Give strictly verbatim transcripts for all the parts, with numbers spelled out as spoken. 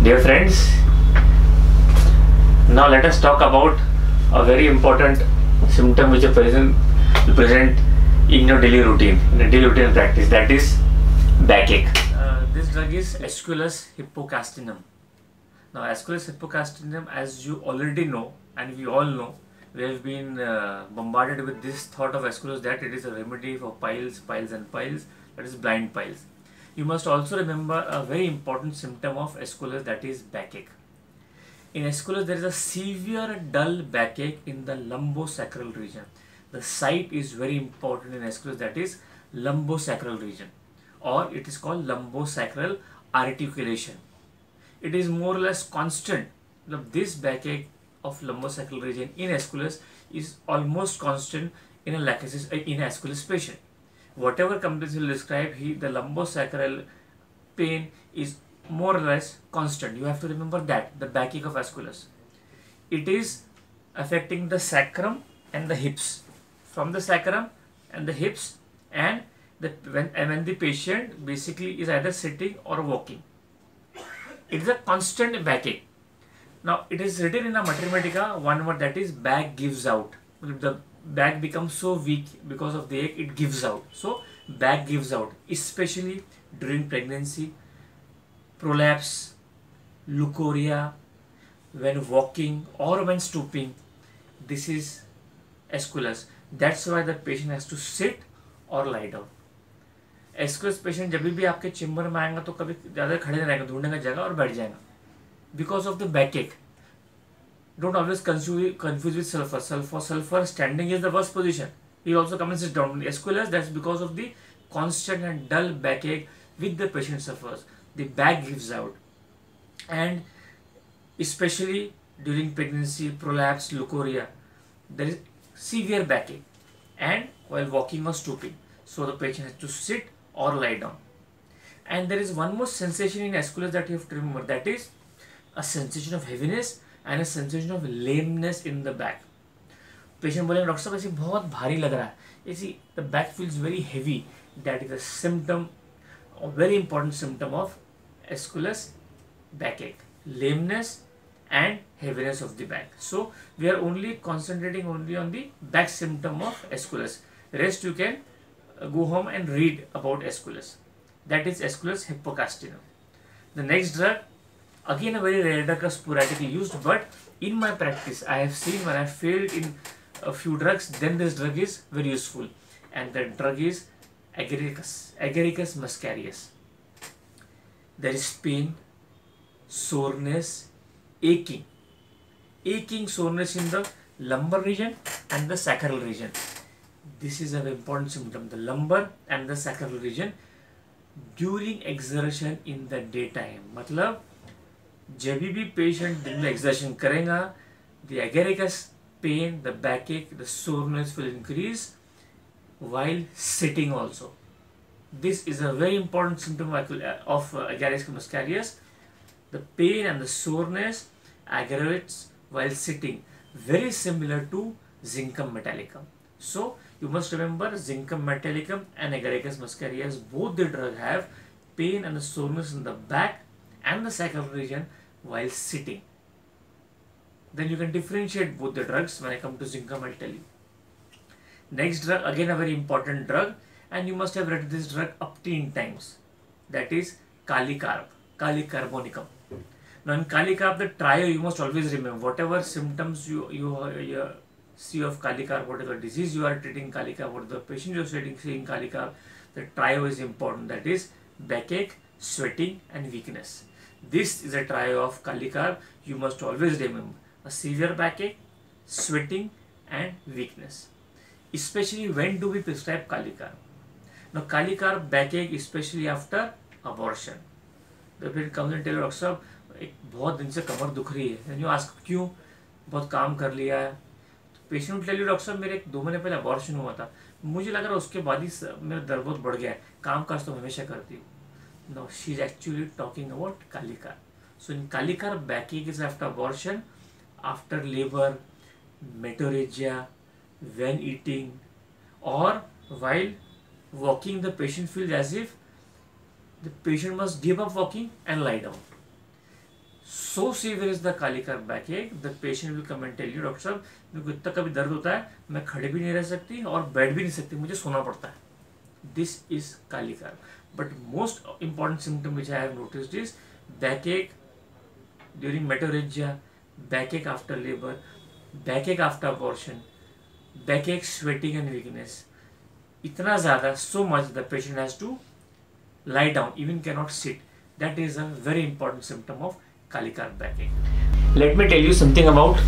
Dear friends, now let us talk about a very important symptom which a person will present in your daily routine, in a daily routine practice, that is backache. Uh, this drug is Aesculus hypocastinum. Now Aesculus hypocastinum, as you already know, and we all know, we have been uh, bombarded with this thought of Aesculus that it is a remedy for piles, piles and piles, that is blind piles. You must also remember a very important symptom of Aesculus, that is backache. In Aesculus, there is a severe dull backache in the lumbosacral region. The site is very important in Aesculus, that is lumbosacral region, or it is called lumbosacral articulation. It is more or less constant. This backache of lumbosacral region in Aesculus is almost constant in a lachesis, in a Aesculus patient. Whatever complaints will describe, he, the lumbosacral pain is more or less constant. You have to remember that, the backache of Aesculus. It is affecting the sacrum and the hips. From the sacrum and the hips, and the, when, and when the patient basically is either sitting or walking. It is a constant backache. Now, it is written in a Materia Medica, one word, that is back gives out. The back becomes so weak because of the ache, it gives out. So back gives out, especially during pregnancy, prolapse, leukorrhea, when walking or when stooping. This is Aesculus. That's why the patient has to sit or lie down. Aesculus patient जब भी आपके chamber में आएगा तो कभी ज़्यादा खड़े नहीं रहेगा, ढूंढने का जगह और बैठ जाएगा, because of the backache. Don't always confuse, confuse with sulfur. Sulfur, sulfur standing is the worst position. He also comes and sits down. Aesculus, that's because of the constant and dull backache which the patient suffers. The back gives out, and especially during pregnancy, prolapse, leukorrhea, there is severe backache, and while walking or stooping. So the patient has to sit or lie down. And there is one more sensation in Aesculus that you have to remember, that is a sensation of heaviness and a sensation of lameness in the back. Patient बोले doctor साहब ऐसे बहुत भारी लग रहा है, ऐसी the back feels very heavy. That is a symptom, a very important symptom of Aesculus backache, lameness and heaviness of the back. So we are only concentrating only on the back symptom of Aesculus. Rest you can go home and read about Aesculus. That is Aesculus hypocastinum. The next drug, again a very rare drug, sporadically used, but in my practice I have seen when I failed in a few drugs, then this drug is very useful, and the drug is Agaricus, Agaricus muscarius. There is pain, soreness, aching, aching, soreness in the lumbar region and the sacral region. This is an important symptom, the lumbar and the sacral region during exertion in the daytime. मतलब जब भी patient दिन में exertion करेगा, the agaricus pain, the backache, the soreness will increase while sitting also. This is a very important symptom of uh, Agaricus muscarius. The pain and the soreness aggravates while sitting, very similar to Zincum metallicum. So you must remember Zincum metallicum and Agaricus muscarius, both the drug have pain and the soreness in the back and the sacral region while sitting. Then you can differentiate both the drugs. When I come to Zincum, I'll tell you. Next drug, again a very important drug, and you must have read this drug upteen times. That is Kali carb, Kali carbonicum. Now in Kali carb, the trio you must always remember. Whatever symptoms you you, you see of Kali carb, whatever disease you are treating Kali carb, whatever the patient you are treating seeing Kali carb, the trio is important. That is backache, sweating, and weakness. This is a trio of Kali carb. You must always remember a severe backache, sweating, and weakness. Especially when do we prescribe Kali carb? Now Kali carb backache, especially after abortion. The patient comes and tells doctor साहब एक बहुत दिन से कमर दुख रही है. Then you ask क्यों? बहुत काम कर लिया है. Patient will tell you doctor साहब मेरे दो महीने पहले abortion हुआ था. मुझे लग रहा है उसके बाद ही मेरा दर्द बहुत बढ़ गया है. काम काज तो हमेशा करती हूँ. Now she is actually talking about Kali carb. So in Kali carb backache is after abortion, after labor, metorrhagia, when eating, or while walking. The patient feels as if the patient must give up walking and lie down. So severe is the कालिकार backache, the patient will come and tell you, doctor साहब मेरे को इतना कभी दर्द होता है, मैं खड़े भी नहीं रह सकती और बैठ भी नहीं सकती, मुझे सोना पड़ता है. This is कालिकार. But most important symptom which I have noticed is backache during metorrhagia, backache after labor, backache after abortion, backache, sweating and weakness. इतना ज़्यादा, so much the patient has to lie down, even cannot sit. That is a very important symptom of कालिकार backache. Let me tell you something about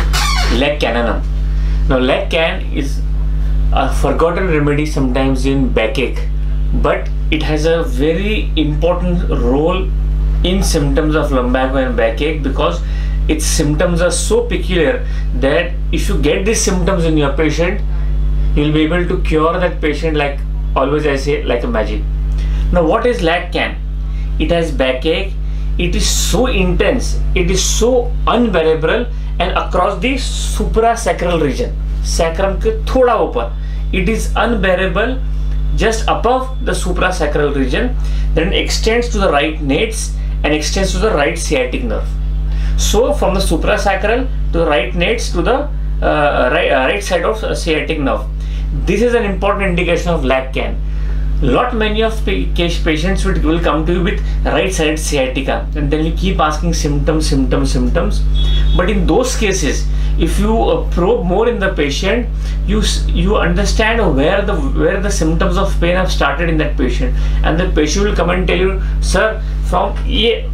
leg cananum. Now leg can is a forgotten remedy sometimes in backache, but it has a very important role in symptoms of lumbago and backache because its symptoms are so peculiar that if you get these symptoms in your patient, you will be able to cure that patient, like always I say, like a magic. Now what is leg can? It has backache. It is so intense, it is so unbearable, and across the suprasacral region, sacrum के थोड़ा ऊपर, it is unbearable just above the suprasacral region, then extends to the right nates and extends to the right sciatic nerve. So from the suprasacral to the right nates to the uh, right, uh, right side of uh, sciatic nerve. This is an important indication of leg can. Lot many of patients will, will come to you with right side sciatica, and then you keep asking symptoms, symptoms, symptoms. But in those cases, if you uh, probe more in the patient, you you understand where the where the symptoms of pain have started in that patient, and the patient will come and tell you, sir, from ये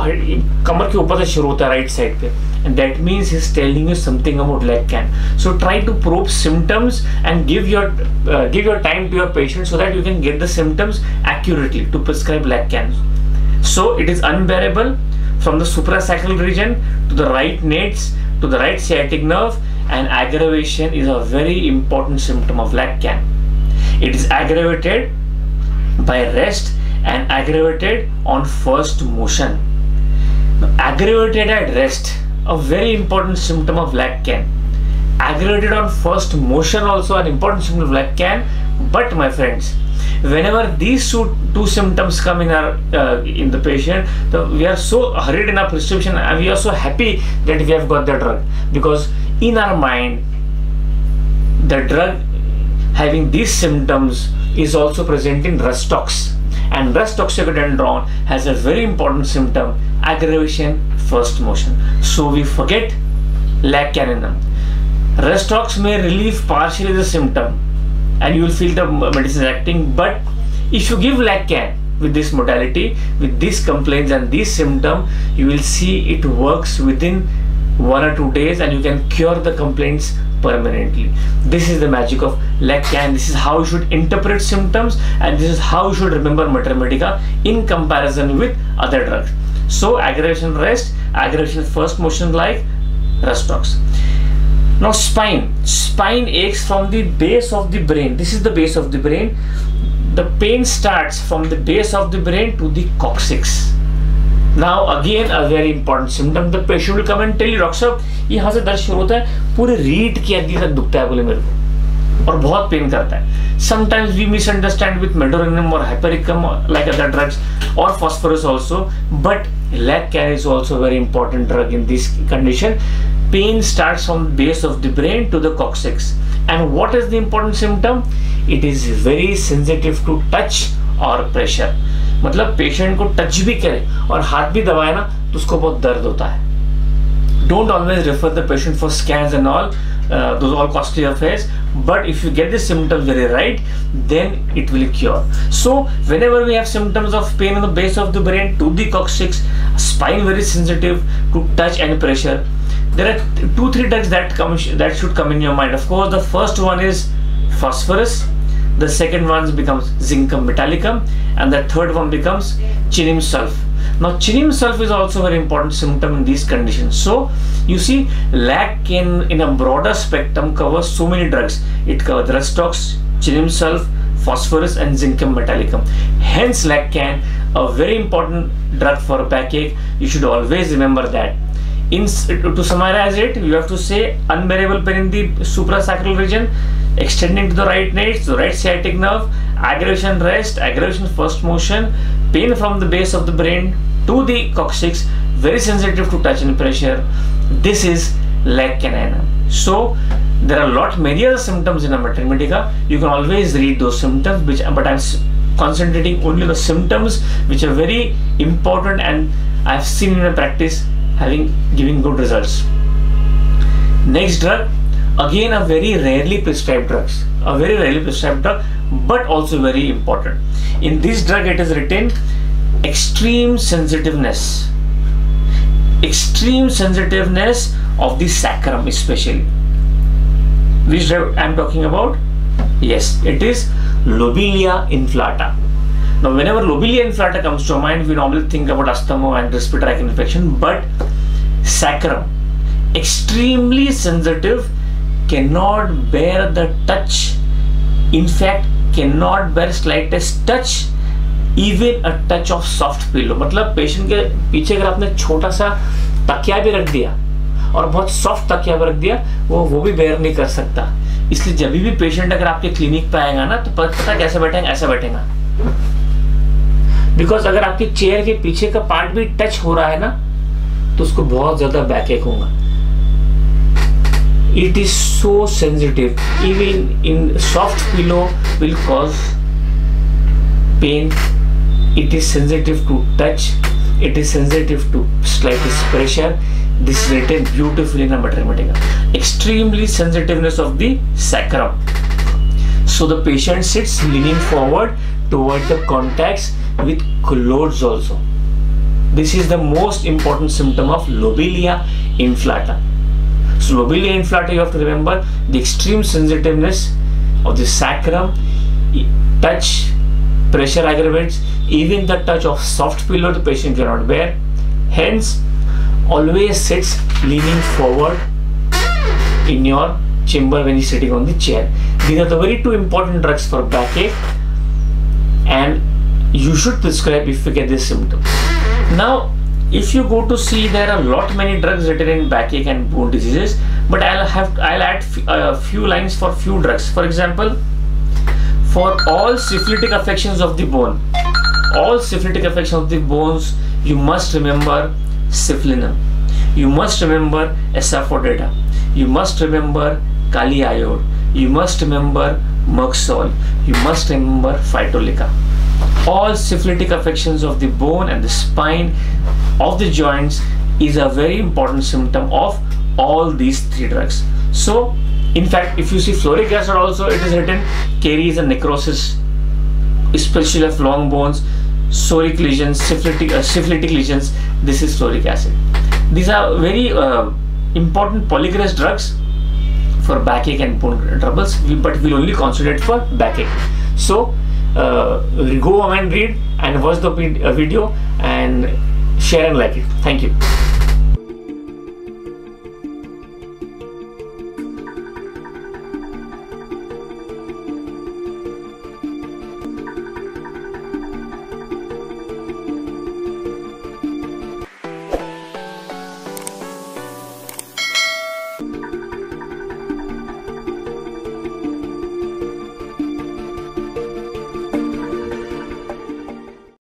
कमर के ऊपर से शुरू होता है right side पे, and that means he's telling you something about leg can. So try to probe symptoms and give your uh, give your time to your patient so that you can get the symptoms accurately to prescribe leg can. So it is unbearable from the suprasacral region to the right nates to the right sciatic nerve, and aggravation is a very important symptom of leg can. It is aggravated by rest and aggravated on first motion. Now, aggravated at rest, a very important symptom of leg can. Aggravated on first motion, also an important symptom of leg can. But my friends, whenever these two, two symptoms come in our uh, in the patient, the, we are so hurried in our prescription and we are so happy that we have got the drug, because in our mind the drug having these symptoms is also present in rust tox, and rust toxicodendron has a very important symptom, aggravation first motion. So we forget leg cananum. Rust tox may relieve partially the symptom and you will feel the medicine acting, but if you give leg can with this modality, with these complaints and these symptoms, you will see it works within one or two days and you can cure the complaints permanently. This is the magic of leg can. This is how you should interpret symptoms, and this is how you should remember Materia Medica in comparison with other drugs. So aggravation rest, aggravation first motion like rust tox. Now spine. Spine aches from the base of the brain. This is the base of the brain. The pain starts from the base of the brain to the coccyx. Now again a very important symptom. The patient will come and tell you, doctor साहब यहाँ से दर्द शुरू होता है, पूरे रीढ़ की हड्डी तक दुखता है बोले मेरे को और बहुत पेन करता है. Sometimes we misunderstand with medorinum or hypericum like other drugs or phosphorus also, but leg can is also a very important drug in this condition. Pain starts from the base of the brain to the coccyx. And what is the important symptom? It is very sensitive to touch or pressure. मतलब patient को touch भी करे और हाथ भी दबाए ना तो उसको बहुत दर्द होता है. Don't always refer the patient for scans and all, uh, those all costly affairs, but if you get the symptoms very right, then it will cure. So whenever we have symptoms of pain on the base of the brain to the coccyx, spine very sensitive to touch and pressure, there are two three drugs that come that should come in your mind. Of course, the first one is phosphorus, the second one becomes zincum metallicum, and the third one becomes chinium sulf. Now chinium sulf is also a very important symptom in these conditions. So you see, leg can in a broader spectrum covers so many drugs. It covers rust tox, chinium sulf, phosphorus and zincum metallicum. Hence leg can, a very important drug for backache. You should always remember that. In, to summarize it, you have to say unbearable pain in the suprasacral region, extending to the right nates, the right sciatic nerve, aggravation rest, aggravation first motion, pain from the base of the brain to the coccyx, very sensitive to touch and pressure. This is leg canine. So there are a lot many other symptoms in Materia Medica. You can always read those symptoms, which but I'm concentrating only on the symptoms which are very important and I've seen in my practice having giving good results. Next drug, again a very rarely prescribed drugs, a very rarely prescribed drug, but also very important. In this drug it is written extreme sensitiveness, extreme sensitiveness of the sacrum especially. Which drug I am talking about? Yes, it is Lobelia inflata. Now whenever Lobelia inflata comes to mind, we normally think about asthma and respiratory tract infection, but sacrum, extremely sensitive, cannot bear the touch, in fact cannot bear slightest touch, even a touch of soft pillow. मतलब patient के पीछे अगर आपने छोटा सा तकिया भी रख दिया और बहुत सॉफ्ट तकिया भी रख दिया, वो वो भी बेयर नहीं कर सकता. इसलिए जब भी पेशेंट अगर आपके क्लिनिक पे आएगा ना, तो पता कैसे बैठेगा, ऐसा बैठेगा. बिकॉज अगर आपके चेयर के पीछे का पार्ट भी टच हो रहा है ना, तो उसको बहुत ज्यादा बैकएक होगा. It is so sensitive. Even in soft pillow will cause pain. It is sensitive to touch. It is sensitive to slightest pressure. This is written beautifully in Materia Medica. Extremely sensitiveness of the sacrum. So the patient sits leaning forward toward the contacts with clothes also. This is the most important symptom of Lobelia inflata. So Lobelia inflata, you have to remember the extreme sensitiveness of the sacrum, touch, pressure aggravates, even the touch of soft pillow the patient cannot bear. Hence, always sits leaning forward in your chamber when you're sitting on the chair. These are the very two important drugs for backache, and you should prescribe if you get this symptom. Now, if you go to see, there are a lot many drugs written in backache and bone diseases, but I'll have I'll add a few lines for few drugs. For example, for all syphilitic affections of the bone, all syphilitic affections of the bones, you must remember similimum. You must remember asafoetida. You must remember kali iode. You must remember merxol. You must remember phytolica. All syphilitic affections of the bone and the spine of the joints is a very important symptom of all these three drugs. So in fact, if you see fluoric acid also, it is written carries a necrosis, especially of long bones, psoric lesions, syphilitic, uh, syphilitic lesions. This is fluoric acid. These are very uh, important polygress drugs for backache and bone troubles, but we'll only concentrate for backache. So uh, go and read and watch the video and share and like it. Thank you.